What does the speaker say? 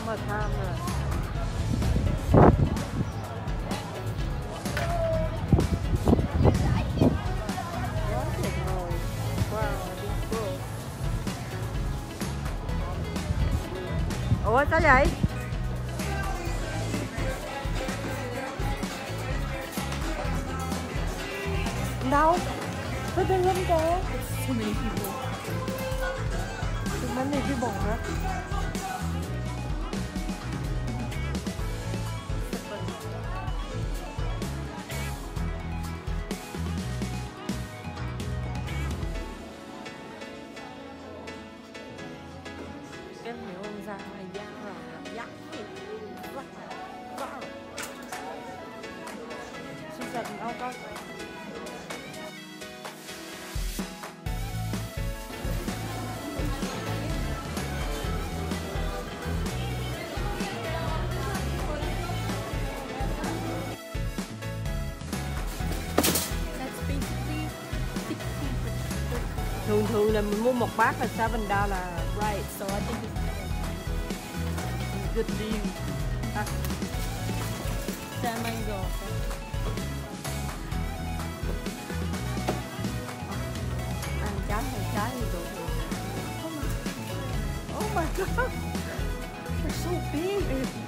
mà tham rồi. Quá tuyệt vời. Wow, beautiful. Ủa sao vậy? Đâu? Có tên lắm kìa. So many people. Too many people hả? Cái hiệu ông ra là dao rồi, dắt gì? Wow. She said, oh God. Thường là mình mua một bát là $7. Right, so I think it's Good deal. mango. Ăn trái hay trái thì được. Oh my God, they're so big.